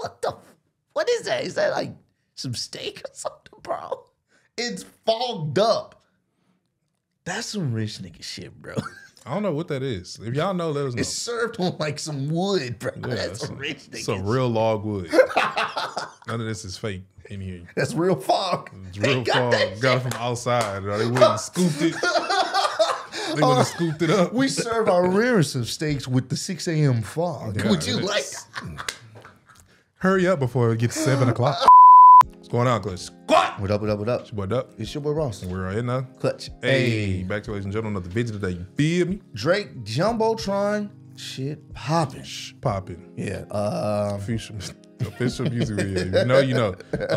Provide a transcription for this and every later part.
What the? What is that? Is that like some steak or something, bro? It's fogged up. That's some rich nigga shit, bro. I don't know what that is. If y'all know, let us know. It's served on like some wood, bro. Yeah, That's some rich nigga. Some real log wood. None of this is fake in here. That's real fog. It's real fog. Got it from outside. They wouldn't have scooped it. They would have scooped it up. We serve our rarest of steaks with the 6 a.m. fog. Yeah, Would you like that? Hurry up before it gets 7 o'clock. What's going on, Clutch? Squat! What up, what up, what up? What up? It's your boy Ross. And we're right here now. Clutch. Hey, back to ladies and gentlemen of the video today. You feel me? Drake Jumbotron shit popping. Popping. Yeah. Official music video. You know.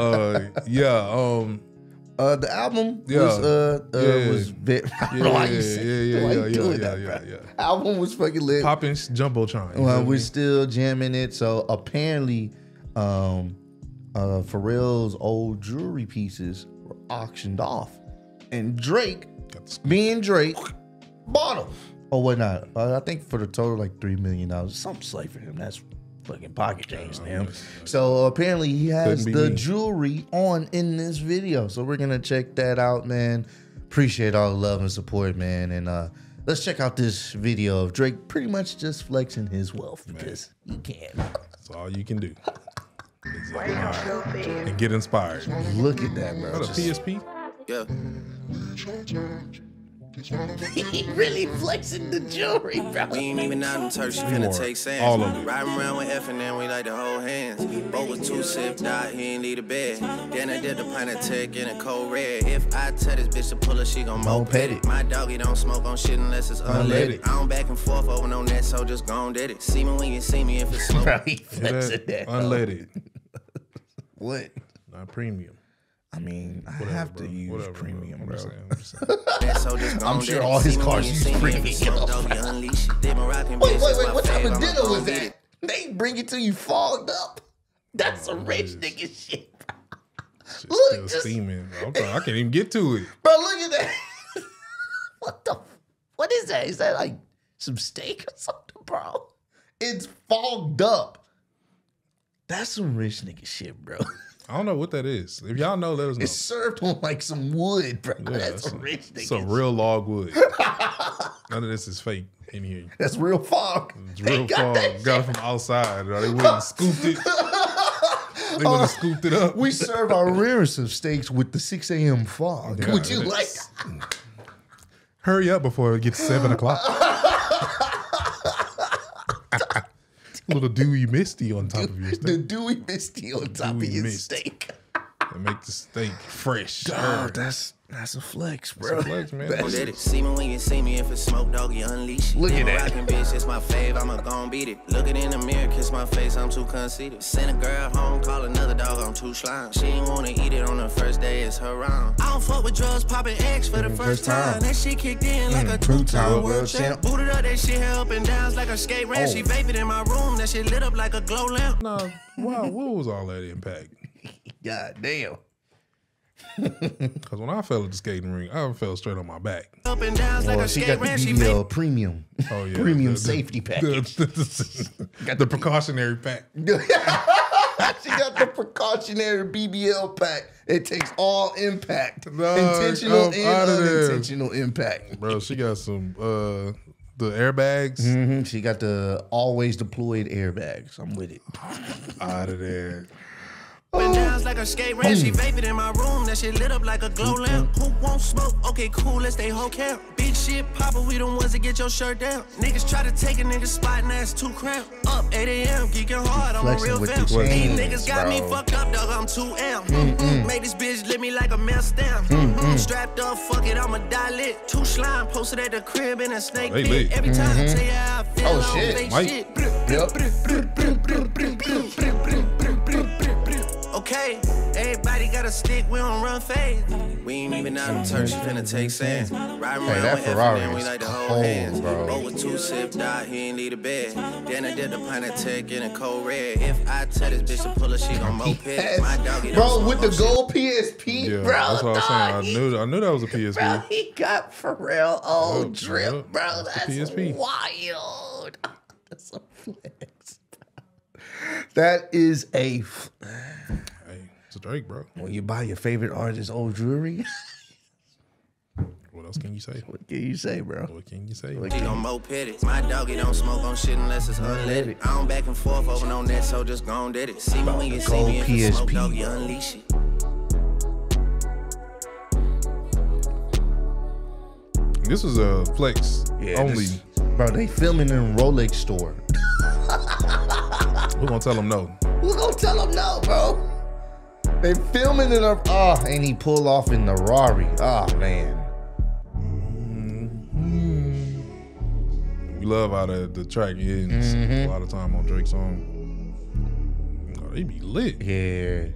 The album was bit. Yeah. Album was fucking lit. Poppin' Jumbotron. Well, we're still jamming it. So apparently, Pharrell's old jewelry pieces were auctioned off, and Drake, being Drake, bought them or whatnot. I think for the total like $3 million. Something slight for him. That's fucking pocket change to him. So apparently he has the jewelry on in this video. So we're gonna check that out, man. Appreciate all the love and support, man. And let's check out this video of Drake pretty much just flexing his wealth because he can. That's all you can do. And get inspired. Look at that, bro. What a PSP? Yeah. He really flexing the jewelry, bro. We ain't even out in Turks, she finna take sands. All of it. Riding around with F and then we like to hold hands. Both was too sipped out, he ain't need a bed. Then I did the pint of tech in a cold red. If I tell this bitch to pull her, she gon' moped it. My doggy don't smoke on shit unless it's unleaded. I don't back and forth over no net, so just gon' did it. See me when you see me if it's smoke. Bro, he flexing that. Unleaded. What? Not premium. I mean, I Whatever, have to bro. use Whatever, premium, bro. I'm just saying. I'm sure all his cars use premium. Wait, what type of dinner was that? They bring it to you fogged up. That's some rich nigga shit. Look, Still steaming. Okay, I can't even get to it. Bro, look at that. What the? What is that? Is that like some steak or something, bro? It's fogged up. That's some rich nigga shit, bro. I don't know what that is. If y'all know, let us know. It's served on like some wood, bro. Yeah, That's some rich nigga. Some real log wood. None of this is fake in here. That's real fog. It's real fog. Got it from outside. They wouldn't have scooped it. They would have scooped it up. We serve our rarest of steaks with the 6 a.m. fog. Yeah, Would you like that? Hurry up before it gets 7 o'clock. Little dewy misty on top of your steak. The dewy misty on top of your steak. And make the steak fresh. Dog, that's a flex, bro. That's a flex, man. See me when you see me if it's smoke, doggy, unleash it. Look at that. Rockin' bitch, it's my fave, I'ma gon' beat it. Looking in the mirror, kiss my face, I'm too conceited. Send a girl home, call another dog, I'm too slime. She ain't wanna eat it on the first day, it's her round. I don't fuck with drugs, popping X for the first time. That shit kicked in like a two-time world champ. Booted up, that shit held up and downs like a skate ramp. She vaping in my room, that shit lit up like a glow lamp. No, wow, what was all that impact? God damn. Because when I fell at the skating rink, I fell straight on my back. Up and downs like a She skate got the ramp. BBL premium. Oh, yeah. Premium safety package. The precautionary pack. She got the precautionary BBL pack. It takes all impact. Intentional and unintentional impact. Bro, she got some the airbags. Mm-hmm. She got the always deployed airbags. I'm with it. Out of there. And downs like a skate ramp. She vaping in my room, that shit lit up like a glow lamp. Who won't smoke? Okay, cool, let's stay whole camp. Big shit poppin', we the ones that get your shirt down. Niggas try to take a nigga spot and that's too cramped. Up 8 a.m., geeking hard, I'm a real fam. These niggas got me fucked up, dog, I'm too amp. Made this bitch lit me like a mail stamp. Strapped up, fuck it, I'ma die lit. Too slime, posted at the crib in a snake pit. Every time I tell you how I feel, Oh, I don't shit. fake Mike. shit. Okay, everybody got a stick, we don't run fade. We ain't even out in Turks, she finna take sands. Riding around that with F Ferrari and then we is like to hold cold, hands. bro. Both was too sipped out, he ain't need a bed. Then I did the pint of tech in a cold red. If I tell this bitch to pull her, she gon' moped it. My doggy don't Bro, smoke with the on shit. gold PSP, Yeah, bro. that's what I was saying. I knew that was a PSP. Bro, he got Pharrell old drip, yep, bro. that's That's the PSP. wild. That's a flex. That is a. Hey, it's Drake, bro. When you buy your favorite artist's old jewelry, What else can you say? what can you say, bro? What can you say? He gon' mo petty. My doggy don't smoke on shit unless it's unleaded. I don't back and forth over no net, so just gon' did it. See me when you see me if you smoke, doggy, unleash it. This was a Flex only. Bro, they filming in a Rolex store. Who gonna tell them no? Who gonna tell them no, bro? They filming in a and he pull off in the Rari. Oh man. We love how the track ends a lot of time on Drake's song. Oh, they be lit. Yeah.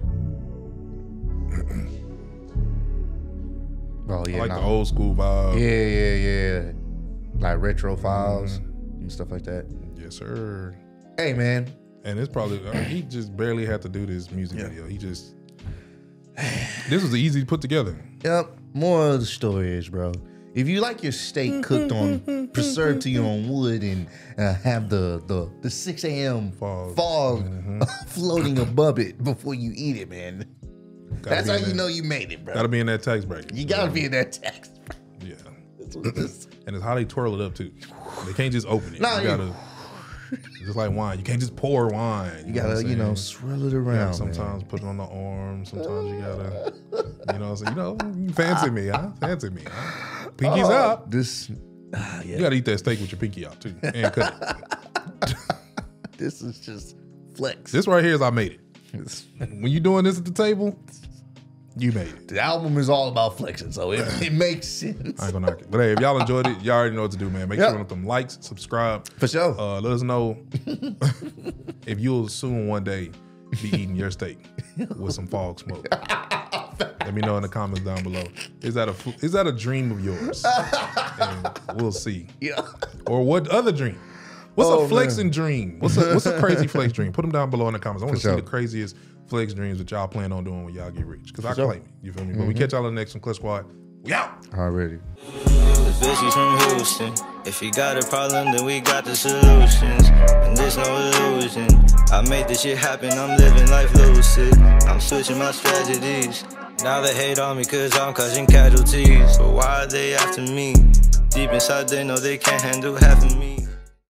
Oh yeah. I like the old school vibe. Yeah. Like retro files and stuff like that. Yes, sir. Hey man. And it's probably he just barely had to do this music video. He just this was easy to put together. Yep. Moral of the story is, bro, if you like your steak cooked on preserved to you on wood and have the 6 a.m. fog floating above it before you eat it, man. That's how you know you made it, bro. Gotta be in that tax bracket. You gotta be in that tax bracket. Yeah. That's what this. And it's how they twirl it up too. They can't just open it. Nah, you gotta just like wine. You can't just pour wine. You gotta, swirl it around. Sometimes put it on the arm. Sometimes you gotta, you fancy me, huh? Fancy me, huh? Pinky's out. You gotta eat that steak with your pinky out too, and cut it. This is just flex. This right here is I made it. When you doing this at the table, you made it. The album is all about flexing, so it makes sense. I ain't gonna knock it. But hey, if y'all enjoyed it, y'all already know what to do, man. Make sure to hit them likes, subscribe. For sure. Let us know if you'll soon one day be eating your steak with some fog smoke. Let me know in the comments down below. Is that a dream of yours? And we'll see. Yeah. Or what other dream? What's a flexing dream? What's a crazy flex dream? Put them down below in the comments. I want to see the craziest flex dreams that y'all plan on doing when y'all get rich. Because I claim it. You feel me? But we catch y'all in the next one. Clutch Squad. We out. Already. The bitch is from Houston. If you got a problem, then we got the solutions. And there's no illusion. I made this shit happen. I'm living life lucid. I'm switching my strategies. Now they hate on me cause I'm causing casualties. So why are they after me? Deep inside they know they can't handle half of me.